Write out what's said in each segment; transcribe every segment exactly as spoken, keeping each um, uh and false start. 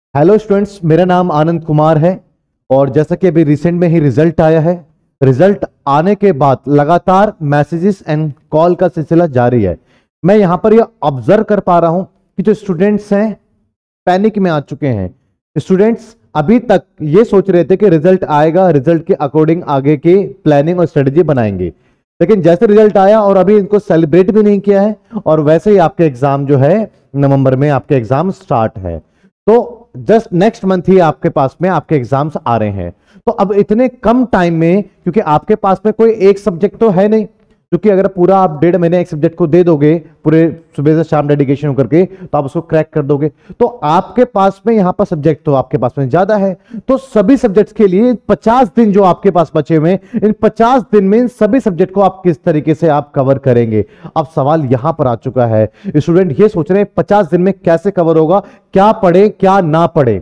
Hello students, मेरा नाम आनंद कुमार है और जैसा कि अभी रिसेंट में ही रिजल्ट आया है, रिजल्ट आने के बाद लगातार मैसेजेस एंड कॉल का सिलसिला जारी है। मैं यहां पर यह ऑब्जर्व कर पा रहा हूं कि जो स्टूडेंट्स हैं पैनिक में आ चुके हैं। स्टूडेंट्स अभी तक ये सोच रहे थे कि रिजल्ट आएगा, रिजल्ट के अकॉर्डिंग आगे की प्लानिंग और स्ट्रेटजी बनाएंगे, लेकिन जैसे रिजल्ट आया और अभी इनको सेलिब्रेट भी नहीं किया है और वैसे ही आपके एग्जाम जो है नवंबर में आपके एग्जाम स्टार्ट है। तो जस्ट नेक्स्ट मंथ ही आपके पास में आपके एग्जाम्स आ रहे हैं। तो अब इतने कम टाइम में, क्योंकि आपके पास में कोई एक सब्जेक्ट तो है नहीं, क्योंकि अगर पूरा आप डेढ़ महीने एक सब्जेक्ट को दे दोगे पूरे सुबह से शाम डेडिकेशन करके, तो आप उसको क्रैक कर दोगे। तो आपके पास में यहां पर सब्जेक्ट तो आपके पास में ज्यादा है, तो सभी सब्जेक्ट्स के लिए पचास दिन जो आपके पास बचे हुए, इन पचास दिन में इन सभी सब्जेक्ट को आप किस तरीके से आप कवर करेंगे। अब सवाल यहां पर आ चुका है, स्टूडेंट ये सोच रहे हैं पचास दिन में कैसे कवर होगा, क्या पढ़े क्या ना पढ़े।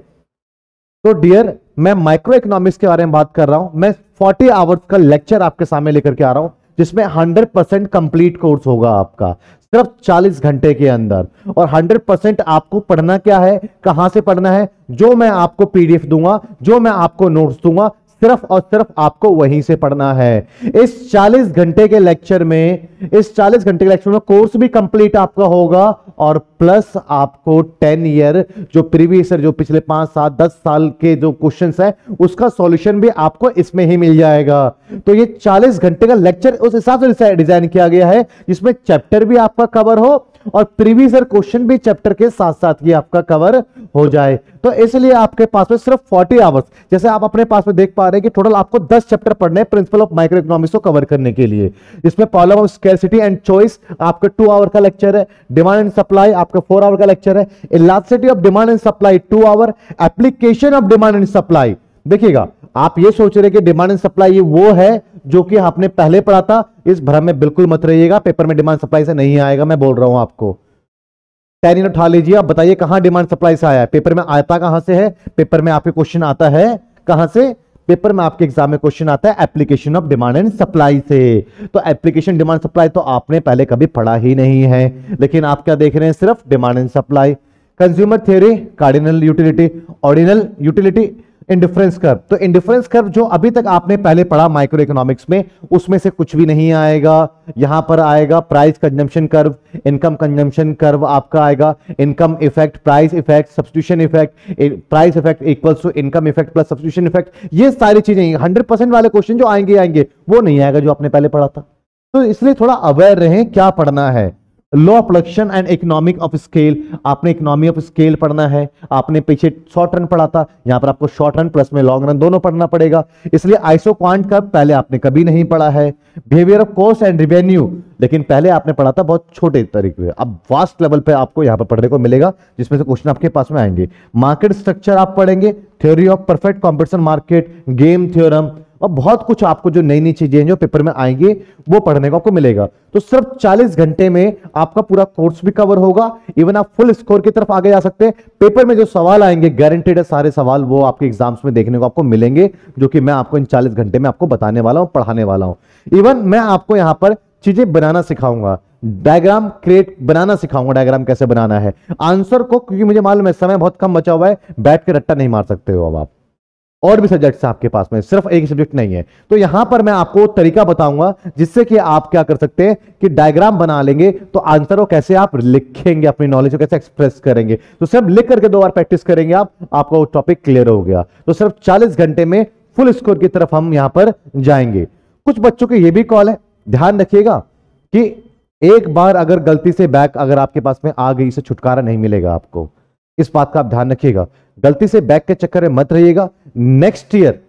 तो डियर, मैं माइक्रो इकोनॉमिक्स के बारे में बात कर रहा हूं। मैं चालीस आवर्स का लेक्चर आपके सामने लेकर के आ रहा हूं, जिसमें हंड्रेड परसेंट कंप्लीट कोर्स होगा आपका सिर्फ चालीस घंटे के अंदर। और हंड्रेड परसेंट आपको पढ़ना क्या है, कहां से पढ़ना है, जो मैं आपको पीडीएफ दूंगा, जो मैं आपको नोट्स दूंगा, सिर्फ और सिर्फ आपको वहीं से पढ़ना है। इस चालीस घंटे के लेक्चर में इस चालीस घंटे के लेक्चर में कोर्स भी कंप्लीट आपका होगा और प्लस आपको टेन ईयर जो प्रीवियस ईयर, जो पिछले पांच सात दस साल के जो क्वेश्चंस है, उसका सॉल्यूशन भी आपको इसमें ही मिल जाएगा। तो ये चालीस घंटे का लेक्चर उस हिसाब से डिजाइन किया गया है जिसमें चैप्टर भी आपका कवर हो और प्रीवियस ईयर क्वेश्चन भी चैप्टर के साथ साथ ही आपका कवर हो जाए। तो इसलिए आपके पास में सिर्फ चालीस आवर्स, जैसे आप अपने पास में देख पा रहे हैं कि टोटल आपको दस चैप्टर पढ़ने हैं प्रिंसिपल ऑफ माइक्रो इकोनॉमिक्स को कवर करने के लिए। इसमें problem of scarcity and choice आपका टू आवर का लेक्चर है, डिमांड एंड सप्लाई आपका फोर आवर का लेक्चर है, elasticity of demand and supply two hour, application of demand and supply. देखिएगा, आप ये सोच रहे कि डिमांड एंड सप्लाई ये वो है जो कि आपने पहले पढ़ा था, इस भ्रम में बिल्कुल मत रहिएगा। पेपर में डिमांड सप्लाई से नहीं आएगा, मैं बोल रहा हूं आपको। टेन उठा लीजिए, आप बताइए कहां डिमांड सप्लाई से आया है। पेपर में आता कहां से है, पेपर में आपके क्वेश्चन आता है कहां से, पेपर में आपके एग्जाम में क्वेश्चन आता है application of demand and supply से। तो एप्लीकेशन डिमांड सप्लाई तो आपने पहले कभी पढ़ा ही नहीं है, लेकिन आप क्या देख रहे हैं, सिर्फ demand and supply. Consumer theory, cardinal utility, ordinal utility, indifference curve. तो इंडिफरेंस कर्व जो अभी तक आपने पहले पढ़ा माइक्रो इकोनॉमिक्स में, उसमें से कुछ भी नहीं आएगा। यहां पर आएगा price consumption curve, income consumption curve आपका आएगा, income effect, price effect, substitution effect, price effect equals to income effect plus substitution effect. ये सारी चीजें हंड्रेड परसेंट वाले क्वेश्चन जो आएंगे आएंगे वो नहीं आएगा जो आपने पहले पढ़ा था। तो इसलिए थोड़ा अवेयर रहें क्या पढ़ना है। Law of production and economic of scale, आपने इकोनॉमी ऑफ स्केल पढ़ना है। आपने पीछे शॉर्ट रन पढ़ा था, यहां पर आपको शॉर्ट रन प्लस में लॉन्ग रन दोनों पढ़ना पड़ेगा, इसलिए आइसो क्वांट का पहले आपने कभी नहीं पढ़ा है। Behaviour of cost and revenue, लेकिन पहले आपने पढ़ा था बहुत छोटे तरीके में, अब वास्ट लेवल पे आपको यहां पर पढ़ने को मिलेगा, जिसमें से क्वेश्चन आपके पास में आएंगे। मार्केट स्ट्रक्चर आप पढ़ेंगे, theory of perfect competition market, game theorem, और बहुत कुछ आपको जो नई नई चीजें जो पेपर में आएंगे वो पढ़ने को आपको मिलेगा। तो सिर्फ चालीस घंटे में आपका पूरा कोर्स भी कवर होगा, इवन आप फुल स्कोर की तरफ आगे जा सकते हैं। पेपर में जो सवाल आएंगे गारंटेड है, सारे सवाल वो आपके एग्जाम्स में देखने को आपको मिलेंगे, जो कि मैं आपको इन चालीस घंटे में आपको बताने वाला हूं, पढ़ाने वाला हूं। इवन मैं आपको यहां पर चीजें बनाना सिखाऊंगा, डायग्राम क्रिएट बनाना सिखाऊंगा, डायग्राम कैसे बनाना है आंसर को, क्योंकि मुझे मालूम है समय बहुत कम बचा हुआ है, बैठ के रट्टा नहीं मार सकते हो अब आप, और भी सब्जेक्ट्स आपके पास में, सिर्फ एक सब्जेक्ट नहीं है। तो यहां पर मैं आपको तरीका बताऊंगा जिससे कि आप क्या कर सकते हैं कि डायग्राम बना लेंगे, तो आंसर को कैसे आप लिखेंगे, अपनी नॉलेज को कैसे एक्सप्रेस करेंगे। तो सिर्फ लिख करके दो बार प्रैक्टिस करेंगे आप, आपका वो टॉपिक क्लियर हो गया। तो सिर्फ चालीस घंटे में फुल स्कोर की तरफ हम यहां पर जाएंगे। कुछ बच्चों के ये भी कॉल है, ध्यान रखिएगा कि एक बार अगर गलती से बैक अगर आपके पास में आ गई, से छुटकारा नहीं मिलेगा आपको, इस बात का आप ध्यान रखिएगा। गलती से बैक के चक्कर में मत रहिएगा। नेक्स्ट ईयर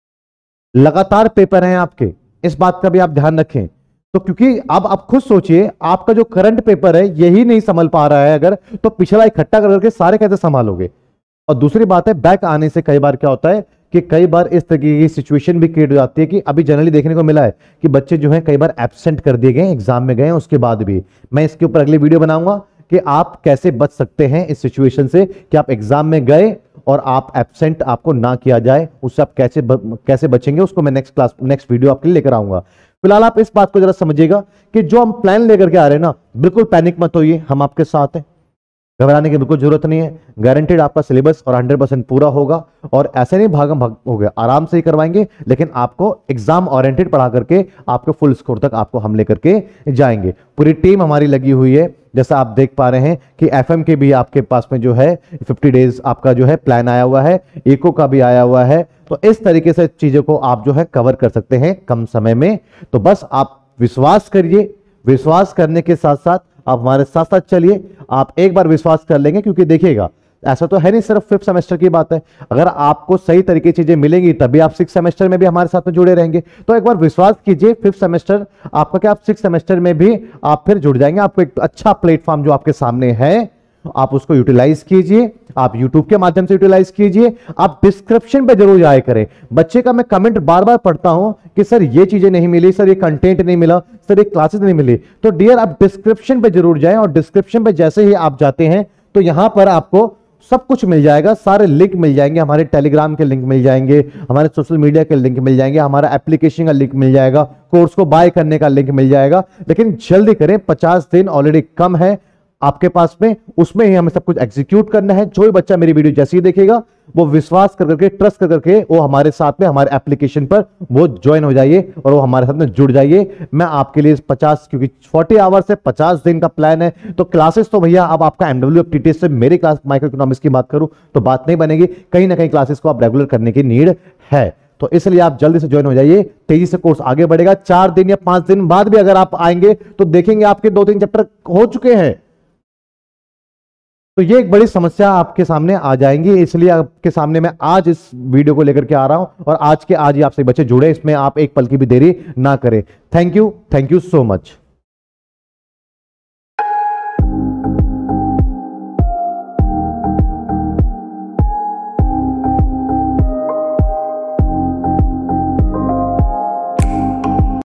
लगातार पेपर हैं आपके, इस बात का भी आप ध्यान रखें। तो क्योंकि अब आप खुद सोचिए, आपका जो करंट पेपर है यही नहीं संभल पा रहा है अगर, तो पिछला इकट्ठा करके सारे कैसे संभालोगे। और दूसरी बात है, बैक आने से कई बार क्या होता है कि कई बार इस तरीके की सिचुएशन भी क्रिएट हो जाती है कि अभी जनरली देखने को मिला है कि बच्चे जो है कई बार एब्सेंट कर दिए गए, एग्जाम में गए उसके बाद भी। मैं इसके ऊपर अगली वीडियो बनाऊंगा कि आप कैसे बच सकते हैं इस सिचुएशन से, कि आप एग्जाम में गए और आप एब्सेंट आपको ना किया जाए, उससे आप कैसे ब, कैसे बचेंगे, उसको मैं नेक्स्ट क्लास नेक्स्ट वीडियो आपके लिए लेकर आऊंगा। फिलहाल आप इस बात को जरा समझिएगा कि जो हम प्लान लेकर के आ रहे हैं ना, बिल्कुल पैनिक मत होइए, हम आपके साथ हैं। घबराने की बिल्कुल जरूरत नहीं है, गारंटेड आपका सिलेबस और हंड्रेड परसेंट पूरा होगा। और ऐसे नहीं भागम भाग हो गया, आराम से ही करवाएंगे, लेकिन आपको एग्जाम ओरिएंटेड पढ़ा करके आपके फुल स्कोर तक आपको हम लेकर के जाएंगे। पूरी टीम हमारी लगी हुई है, जैसा आप देख पा रहे हैं कि एफएम के भी आपके पास में जो है फिफ्टी डेज आपका जो है प्लान आया हुआ है, इको का भी आया हुआ है। तो इस तरीके से चीजों को आप जो है कवर कर सकते हैं कम समय में। तो बस आप विश्वास करिए, विश्वास करने के साथ साथ आप हमारे साथ साथ चलिए। आप एक बार विश्वास कर लेंगे, क्योंकि देखिएगा ऐसा तो है नहीं सिर्फ फिफ्थ सेमेस्टर की बात है, अगर आपको सही तरीके चीजें मिलेंगी तभी आप सिक्स सेमेस्टर में भी हमारे साथ में जुड़े रहेंगे। तो एक बार विश्वास कीजिए, फिफ्थ सेमेस्टर आपका क्या, आप सिक्स सेमेस्टर में भी आप फिर जुड़ जाएंगे। आपको एक अच्छा प्लेटफॉर्म जो आपके सामने है आप उसको यूटिलाइज कीजिए, आप YouTube के माध्यम से यूटिलाइज कीजिए। आप डिस्क्रिप्शन पे जरूर जाया करें। बच्चे का मैं कमेंट बार बार पढ़ता हूं कि सर ये चीजें नहीं मिली, सर ये कंटेंट नहीं मिला, सर ये क्लासेस नहीं मिली। तो डियर आप डिस्क्रिप्शन पे जरूर जाएं, और डिस्क्रिप्शन पे जैसे ही आप जाते हैं तो यहां पर आपको सब कुछ मिल जाएगा, सारे लिंक मिल जाएंगे, हमारे टेलीग्राम के लिंक मिल जाएंगे, हमारे सोशल मीडिया के लिंक मिल जाएंगे, हमारा एप्लीकेशन का लिंक मिल जाएगा, कोर्स को बाय करने का लिंक मिल जाएगा। लेकिन जल्दी करें, पचास दिन ऑलरेडी कम है आपके पास में, उसमें ही हमें सब कुछ एग्जीक्यूट करना है। जो भी बच्चा मेरी वीडियो जैसे ही देखेगा वो विश्वास कर करके, ट्रस्ट कर करके वो हमारे साथ में, हमारे एप्लीकेशन पर वो ज्वाइन हो जाइए और वो हमारे साथ में जुड़ जाइए। मैं आपके लिए पचास, क्योंकि चालीस आवर से पचास दिन का प्लान है, तो क्लासेस तो भैया अब आपका एमडब्ल्यू टीटीएस से मेरी क्लास माइक्रो इकोनॉमिक्स की बात करूं तो बात नहीं बनेगी, कहीं ना कहीं क्लासेस को आप रेगुलर करने की नीड है। तो इसलिए आप जल्दी से ज्वाइन हो जाइए, तेजी से कोर्स आगे बढ़ेगा। चार दिन या पांच दिन बाद भी अगर आप आएंगे तो देखेंगे आपके दो तीन चैप्टर हो चुके हैं। तो ये एक बड़ी समस्या आपके सामने आ जाएंगी, इसलिए आपके सामने मैं आज इस वीडियो को लेकर के आ रहा हूं, और आज के आज ही आपसे बच्चे जुड़े, इसमें आप एक पल की भी देरी ना करें। Thank you, thank you so much.